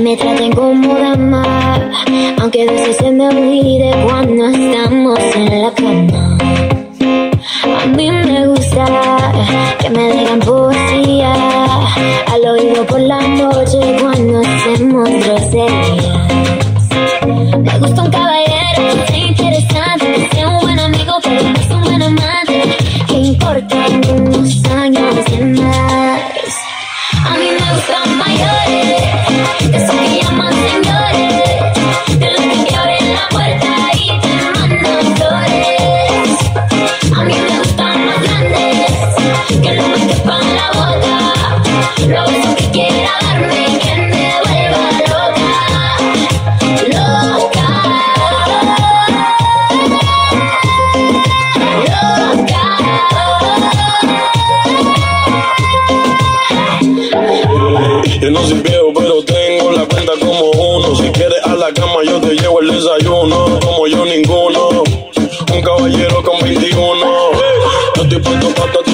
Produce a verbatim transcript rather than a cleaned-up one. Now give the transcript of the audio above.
me traten como dama, aunque a veces se me olvide cuando estamos en la cama. A mí me gusta que me digan poesía al oído por la noche cuando hacemos groserías. Me gusta un caballero que sea interesante, que sea un buen amigo, pero no es un buen amante, que importan unos años y más. A mí me gustan mayores, esos que llaman señores, de los que abren la puerta y te mandan flores. A mí me gustan más grandes, que no me quepan la boca, lo beso que quiera darme y que me vuelva loca, loca, loca. Yo no soy viejo, pero tengo la cuenta como uno. Si quieres a la cama, yo te llevo el desayuno. Como yo ninguno, un caballero con veintiuno. Yo estoy puesto pa'